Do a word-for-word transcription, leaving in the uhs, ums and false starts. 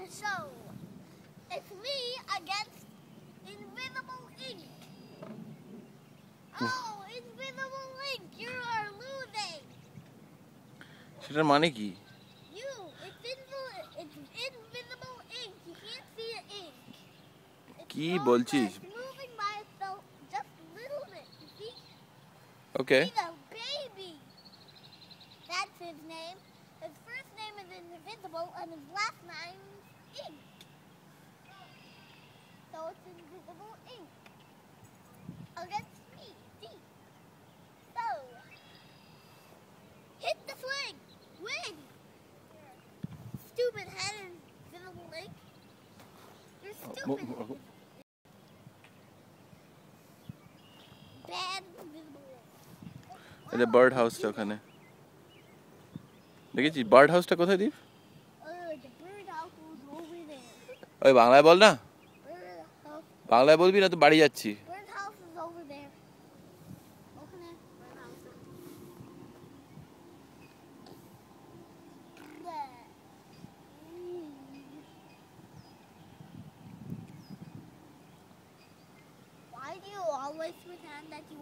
So, it's me against Invisible Ink. Oh, Invisible Ink, you are losing. সেটার মানে কি? You, it's invisible, it's invisible ink. You can't see the ink. It's কি so বলছিস? It's moving by itself just a little bit. You see? Okay. He's a baby. That's his name. His first name is Invisible, and his last name is Ink. So it's Invisible Ink against me. See? So hit the swing. Win. Stupid head Invisible Ink. You're stupid. Bad Invisible Ink. এই যে bird হাউসটা ওখানে দেখেছিস? Bird হাউসটা কোথায় দিস? Oh, the bird house was over there. ওই বাংলায় বল না, Bird house, বাংলায় বলবি না তো বাড়ি যাচ্ছি। bird house is over there. Open it. Bird house. There. Mm. Why do you always pretend that you